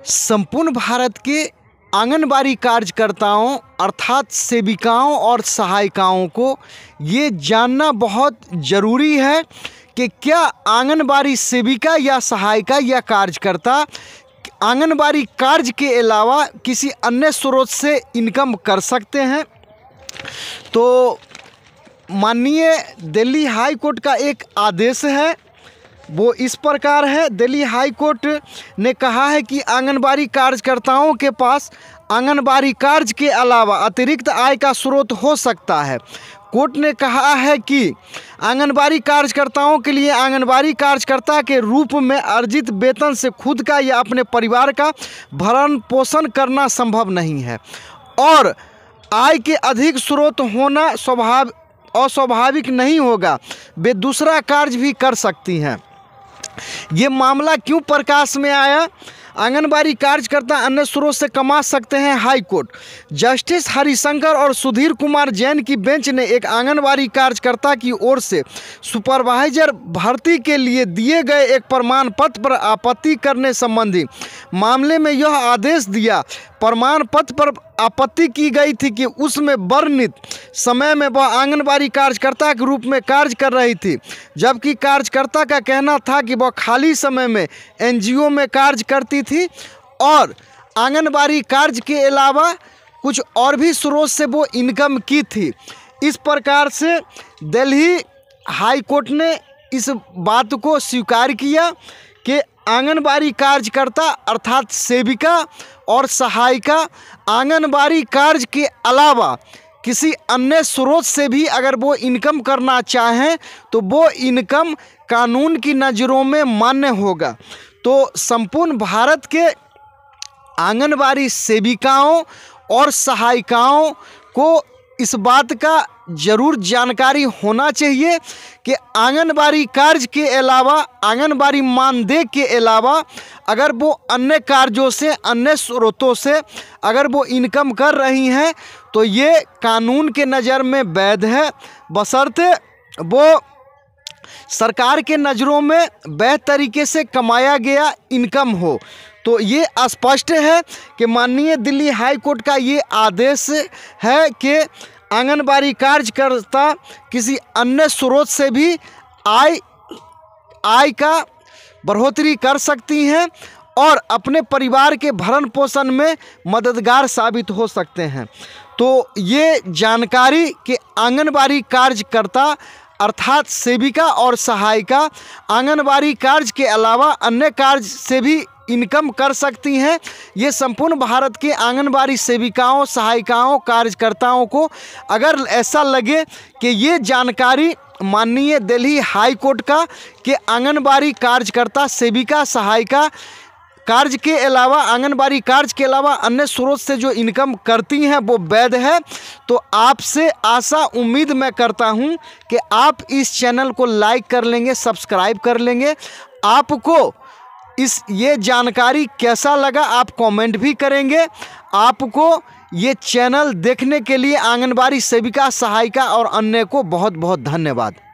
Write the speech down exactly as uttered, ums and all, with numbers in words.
संपूर्ण भारत के आंगनबाड़ी कार्यकर्ताओं अर्थात सेविकाओं और सहायिकाओं को ये जानना बहुत ज़रूरी है कि क्या आंगनबाड़ी सेविका या सहायिका या कार्यकर्ता आंगनबाड़ी कार्य के अलावा किसी अन्य स्रोत से इनकम कर सकते हैं। तो माननीय दिल्ली हाई कोर्ट का एक आदेश है, वो इस प्रकार है। दिल्ली हाई कोर्ट ने कहा है कि आंगनबाड़ी कार्यकर्ताओं के पास आंगनबाड़ी कार्य के अलावा अतिरिक्त आय का स्रोत हो सकता है। कोर्ट ने कहा है कि आंगनबाड़ी कार्यकर्ताओं के लिए आंगनबाड़ी कार्यकर्ता के रूप में अर्जित वेतन से खुद का या अपने परिवार का भरण पोषण करना संभव नहीं है और आय के अधिक स्रोत होना स्वाभाविक अस्वाभाविक नहीं होगा। वे दूसरा कार्य भी कर सकती हैं। ये मामला क्यों प्रकाश में आया? आंगनबाड़ी कार्यकर्ता अन्य स्रोत से कमा सकते हैं। हाई कोर्ट जस्टिस हरिशंकर और सुधीर कुमार जैन की बेंच ने एक आंगनबाड़ी कार्यकर्ता की ओर से सुपरवाइजर भर्ती के लिए दिए गए एक प्रमाण पत्र पर आपत्ति करने संबंधी मामले में यह आदेश दिया। प्रमाण पत्र पर आपत्ति की गई थी कि उसमें वर्णित समय में वह आंगनबाड़ी कार्यकर्ता के रूप में कार्य कर रही थी, जबकि कार्यकर्ता का कहना था कि वह खाली समय में एनजीओ में कार्य करती थी और आंगनबाड़ी कार्य के अलावा कुछ और भी स्रोत से वो इनकम की थी। इस प्रकार से दिल्ली हाई कोर्ट ने इस बात को स्वीकार किया कि आंगनबाड़ी कार्यकर्ता अर्थात सेविका और सहायिका आंगनबाड़ी कार्य के अलावा किसी अन्य स्रोत से भी अगर वो इनकम करना चाहें तो वो इनकम कानून की नज़रों में मान्य होगा। तो संपूर्ण भारत के आंगनबाड़ी सेविकाओं और सहायिकाओं को इस बात का ज़रूर जानकारी होना चाहिए कि आंगनबाड़ी कार्य के अलावा आंगनबाड़ी मानदेय के अलावा अगर वो अन्य कार्यों से अन्य स्रोतों से अगर वो इनकम कर रही हैं तो ये कानून के नज़र में वैध है, बशर्ते वो सरकार के नज़रों में वैध तरीके से कमाया गया इनकम हो। तो ये स्पष्ट है कि माननीय दिल्ली हाई कोर्ट का ये आदेश है कि आंगनबाड़ी कार्यकर्ता किसी अन्य स्रोत से भी आय आय का बढ़ोतरी कर सकती हैं और अपने परिवार के भरण पोषण में मददगार साबित हो सकते हैं। तो ये जानकारी कि आंगनबाड़ी कार्यकर्ता अर्थात सेविका और सहायिका आंगनबाड़ी कार्य के अलावा अन्य कार्य से भी इनकम कर सकती हैं, ये संपूर्ण भारत के आंगनबाड़ी सेविकाओं सहायिकाओं कार्यकर्ताओं को अगर ऐसा लगे कि ये जानकारी माननीय दिल्ली हाई कोर्ट का कि आंगनबाड़ी कार्यकर्ता सेविका सहायिका कार्य के अलावा आंगनबाड़ी कार्य के अलावा अन्य स्रोत से जो इनकम करती हैं वो वैध है, तो आपसे आशा उम्मीद मैं करता हूं कि आप इस चैनल को लाइक कर लेंगे, सब्सक्राइब कर लेंगे। आपको इस ये जानकारी कैसा लगा आप कमेंट भी करेंगे। आपको ये चैनल देखने के लिए आंगनबाड़ी सेविका सहायिका और अन्य को बहुत बहुत धन्यवाद।